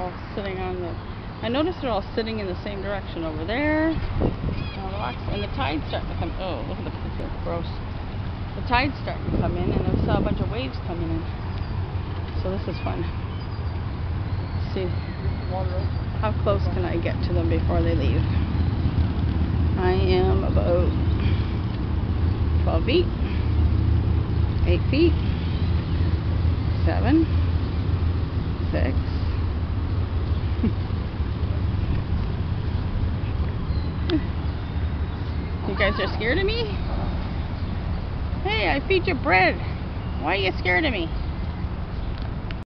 all sitting on the... I noticed they're all sitting in the same direction over there. On the rocks. And the tide's starting to come... Oh, look at the picture. Gross. The tide's starting to come in, and I saw a bunch of waves coming in. So this is fun. Let's see. How close can I get to them before they leave? I am about 12 feet. 8 feet. 7. 6. You guys are scared of me? Hey, I feed you bread. Why are you scared of me?